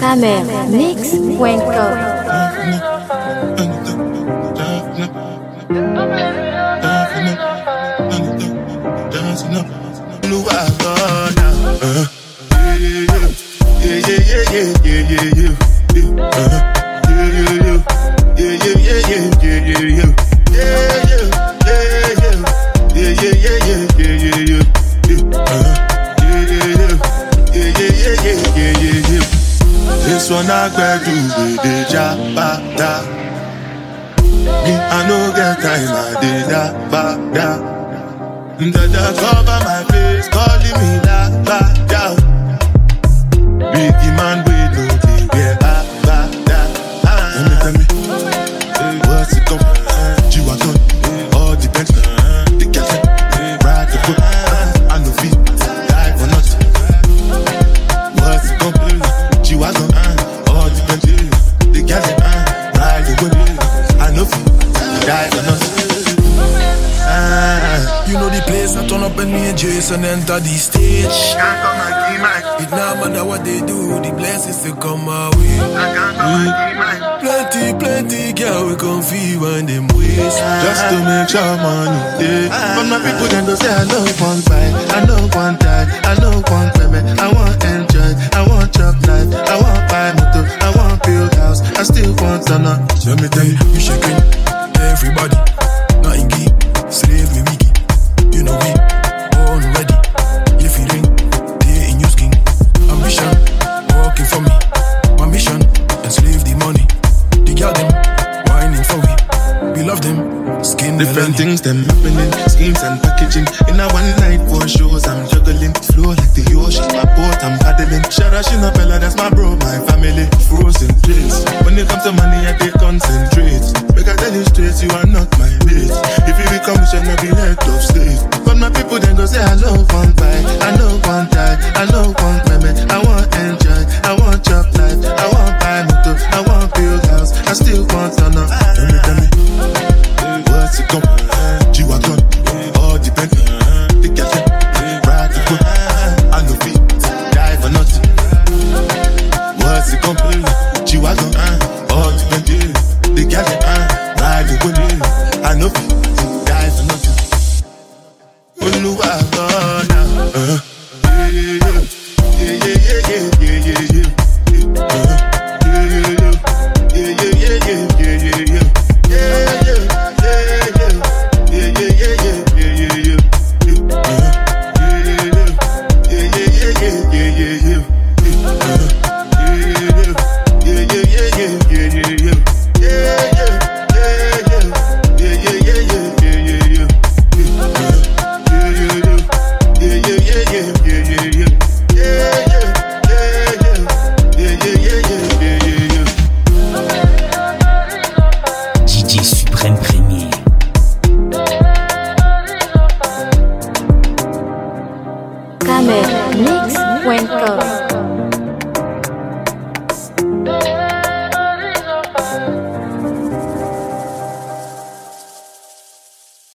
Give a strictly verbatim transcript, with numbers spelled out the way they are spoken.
Kamer Mix point com. This one I gotta do with the jabata. Me, I no get time, I did that, ba, da. Dada cover my face, calling me la, ba, da. Biggie man, we know the way, ba, ba, da. Let me, tell me, what's it come? G-Wagon, all depends. The girl, ride the boat, I no feet, die for nothing. What's it come? G-Wagon, all depends. The girl, ride the boat, I no feet, die for nothing. You know the place, I turn up and me and Jason enter the stage. Can't come and keep my. It now matter what they do, the blessings still come my way. I can't come and keep my. Plenty, plenty, girl, we come feel when them ways. Just to make sure money day. But my people then go say I know one buy, I know one die, I know one payment. I want enjoy, I want job life, I want buy motor, I want build house, I still want to know. Let me tell you, we shaking everybody, not in geek, slave me wiki. You know we born ready. If you ring, they in your skin. Ambition, working for me. My mission, enslave the money. The girl them, whining for we. We love them, skin different melanin. things them happening, schemes and packaging. In a one night for shows, I'm juggling. Flow like the ocean, my boat, I'm paddling. Shara Shinapella, that's my bro, my family. Frozen place. When it comes to money, I take concentrate. Make I tell you straight, you are not my mate. If you become mission, I'll be head of state. But my people then go say, I know one buy, I know one die, I know one payment. I want enjoy, I want job life, I want buy motor, I want build house, I still want to know. Tell me, tell me, what's it come? G-Wagon, all depend. The girl, ride the boat, I know feet, die for nothing. What's it come? G-Wagon, all depend. The girl, ride the boat, I know feet, die for nothing. Oluwa God, uh, yeah, yeah, yeah, yeah, yeah, yeah, yeah, yeah. Kamer Mix point com.